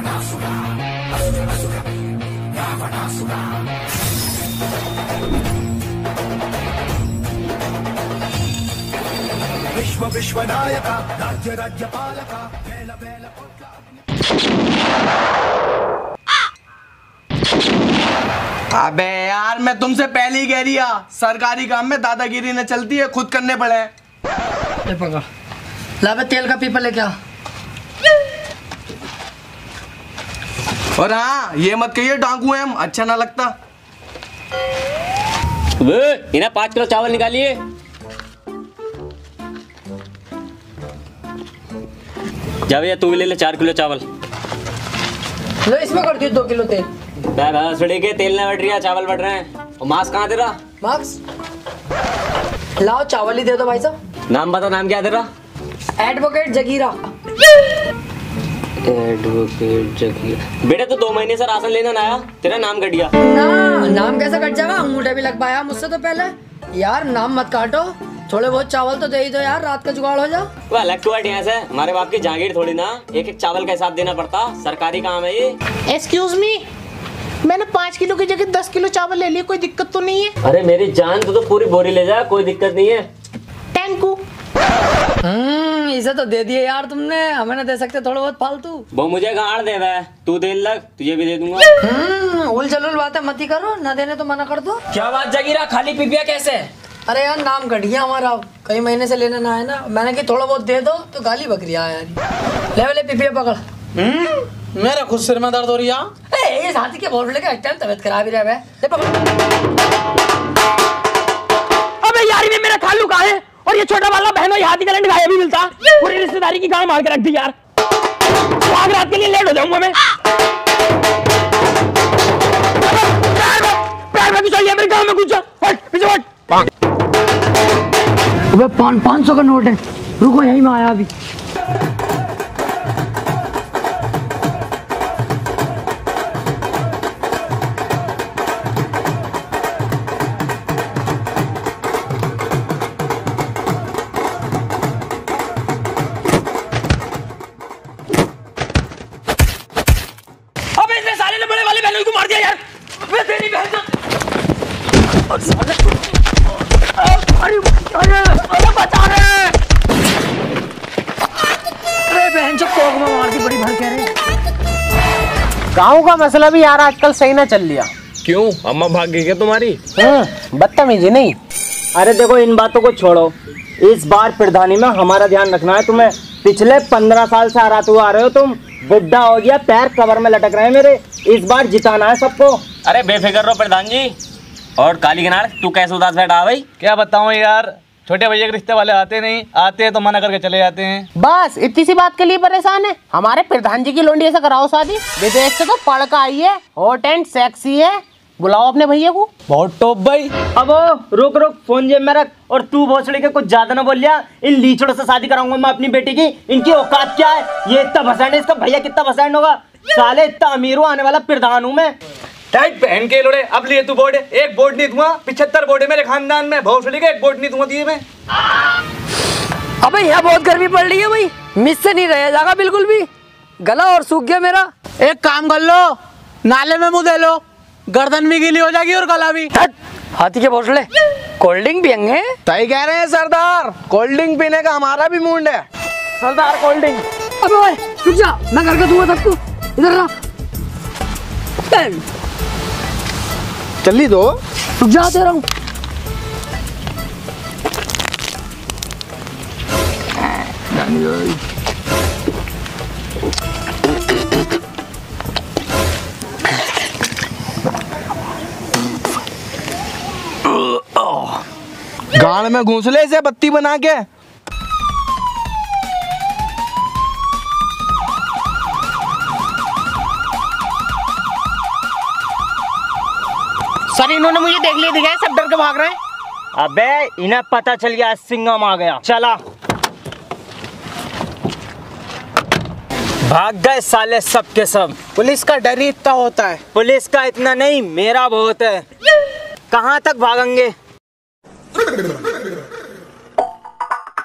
विश्व विश्वनायक राज्य राज्यपालक बेल बेल अबे यार मैं तुमसे पहले ही कह रिया सरकारी काम में दादागिरी न चलती है, खुद करने पड़े। ले पकड़, ला बे तेल का पीपा लेके आ। और हाँ ये मत कहिए डाकू हैं हम, अच्छा ना लगता। इन्हें 5 किलो चावल निकालिए। जा भैया तू भी ले ले 4 किलो चावल। लो इसमें कर दियो 2 किलो तेल। के तेल नहीं बढ़ रही है, चावल बढ़ रहे हैं। और मास्क कहाँ तेरा? मास्क लाओ, चावल ही दे दो भाई साहब। नाम बता, नाम क्या तेरा? एडवोकेट जगीरा। एडवोकेट जगीरा। बेटा तू 2 महीने से राशन लेना ना आया, तेरा नाम कट गया। ना नाम कैसा कट जाएगा, अंगूठे भी लग पाया मुझसे तो पहले। यार नाम मत काटो, थोड़े बहुत चावल तो दे ही दो यार, रात का जुगाड़ हो जा। वो अलग टू यहाँ से, हमारे बाप की जागीर थोड़ी ना, एक एक चावल का हिसाब देना पड़ता, सरकारी काम है ये। एक्सक्यूज मी, मैंने 5 किलो की जगह 10 किलो चावल ले लिया, कोई दिक्कत तो नहीं है? अरे मेरी जान, तू तो पूरी बोरी ले जा, कोई दिक्कत नहीं है। Thank you. इसे तो दे दिए यार तुमने, हमें ना दे सकते थोड़ा बहुत फालतू? वो मुझे गाड़ दे रहा है, तू दे लग, तुझे भी दे दूंगा। उल चलुल बातें मत ही करो, ना देने तो मना कर दो। क्या बात जगीरा, खाली पीपिया कैसे? अरे यार नाम कट गया हमारा, कई महीने से लेना ना है ना, मैंने कि थोड़ा बहुत दे दो तो गाली बकरी आया यार। ले पिपिया पकड़। मेरा खुद सिर में दर्द हो रही है। ये साथी के बोल लेके एक टाइम तबीयत खराब ही रहा है। ले पकड़। अबे यार ये मेरा खालू कहाँ है? और ये छोटा वाला बहनों ये हाथी कलंड गाय भी मिलता, पूरी रिश्तेदारी की गांव मार के रख दी यार। आग रात के लिए लेट हो जाऊंगा मैं। पैर में घुसा, मेरे गांव में घुसा, हट पीछे हट। अबे 500 का नोट है, रुको यहीं में आया अभी। अबे इसने साले ने बड़े वाले बहनों को मार दिया यार। अबे तेरी बहन का अरे बचा रे। अरे बहन जो कोक में मार दी, बड़ी भर कह रहे। गाँव का मसला भी यार आजकल सही ना चल लिया। क्यों अम्मा भाग गई क्या तुम्हारी? बदतमीजी नहीं। अरे देखो इन बातों को छोड़ो, इस बार प्रधानी में हमारा ध्यान रखना है तुम्हें। पिछले 15 साल से हराते हुए आ रहे हो तुम, बुढ़ा हो गया, पैर कबर में लटक रहे हैं मेरे। इस बार जिताना है सबको। अरे बेफिक्र रहो प्रधान जी। और काली किनार तू कैसे उदास बैठा भाई? क्या बताऊं यार, छोटे भैया के रिश्ते वाले आते नहीं, आते हैं तो मना करके चले जाते हैं। बस इतनी सी बात के लिए परेशान है? हमारे प्रधान जी की लोंडी ऐसा कराओ शादी, विदेश से तो पढ़ कर आई है, हॉट एंड सेक्सी है, बुलाओ अपने भैया को। बहुत टॉप भाई। अब रुक रुक, फोन जेब में रख। और तू भोसड़ी के कुछ ज्यादा ना बोल लिया, इन लीचड़ों से शादी कराऊंगा मैं अपनी बेटी की। इनकी औकात क्या है? ये इतना भसैंड है, इसका भैया कितना भसैंड होगा? साले इतना अमीर हूँ, आने वाला प्रधान हूँ मैं। टाइट पहन के लोड़े, अब लिए तू बोर्ड, एक बोर्ड नहीं दूंगा, 75 बोर्ड है मेरे खानदान में, भोसड़ी के एक बोर्ड नहीं दूंगा दिए मैं। अबे यहाँ बहुत गर्मी पड़ रही है भाई, मिस से नहीं रह जाएगा बिल्कुल भी, गला और सूख गया मेरा। एक काम कर लो, नाले में मुँह दे लो, गर्दन भी गीली हो जाएगी और गला भी। हाथी के भोसले, कोल्ड ड्रिंक पियेंगे? सही कह रहे हैं सरदार, कोल्ड ड्रिंक पीने का हमारा भी मूड है। Sardar cold drink. अबे ओए रुक जा, मैं करके दूंगा सबको, इधर रहा। चली दो, रुक जा, दे रहा हूँ। गाड़ में घूंसले से बत्ती बना के। सर इन्होंने मुझे देख लिया, दिखाया, सब डर के भाग रहे हैं। अबे इन्हें पता चल गया सिंघम आ गया। चला भाग गए साले सब के सब। पुलिस का डर ही इतना होता है। पुलिस का इतना नहीं, मेरा बहुत है। कहाँ तक भागेंगे?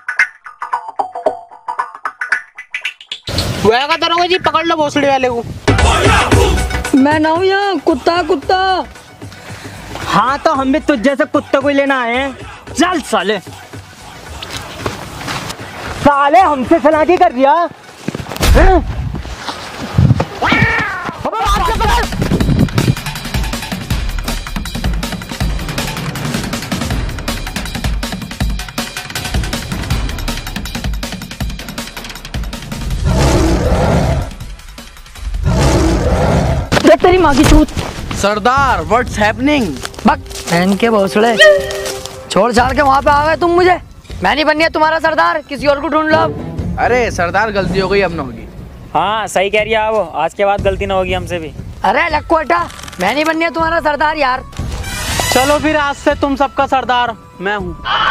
वो करोगे जी, पकड़ लो भोसड़ी वाले को। मैं ना हूँ यहाँ, कुत्ता कुत्ता। हाँ तो हम भी तुझ जैसे कुत्ते को ही लेना आए हैं। चल साले, साले हमसे सलाकी कर दिया। हैं? अबे हाथ से पकड़। देख तेरी माँ की चूत। सरदार व्हाट्स हैपनिंग? बक बहन के भोसड़े, छोड़ छाड़ के वहाँ पे आ गए तुम मुझे। मैं नहीं बननी है तुम्हारा सरदार, किसी और को ढूंढ लो अब। अरे सरदार गलती हो गई, अब ना होगी। हाँ सही कह रही है वो, आज के बाद गलती ना होगी हमसे भी। अरे लक्को हटा, मैं नहीं बननी है तुम्हारा सरदार यार। चलो फिर आज से तुम सबका सरदार मैं हूँ।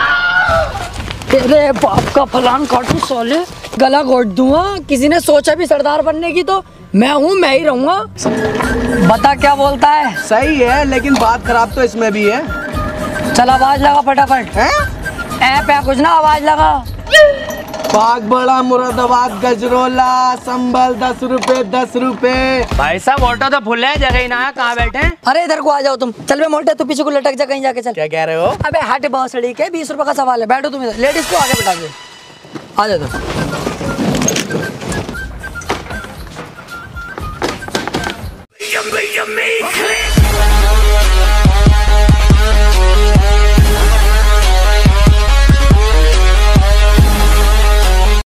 तेरे बाप का फलान काटू साले, गला घोट दूंगा। किसी ने सोचा भी सरदार बनने की तो मैं हूँ, मैं ही रहूंगा। बता क्या बोलता है? सही है, लेकिन बात खराब तो इसमें भी है। चल आवाज लगा फटाफट। ऐप है कुछ ना, आवाज लगा। बाग बड़ा मुरादाबाद गजरोला, संभल 10 रुपए 10 रुपए। भाई साहब ऑटो तो फुल है, जगह ही ना है, कहाँ बैठे हैं? अरे इधर को आ जाओ तुम। चल बे मोटे, तू पीछे को लटक जा कहीं जाके। चल क्या कह रहे हो? अबे हट भोसड़ी के, 20 रुपए का सवाल है, बैठो तुम इधर। लेडीज को आगे बैठा दे, आ जाओ तुम। Yummy, yummy.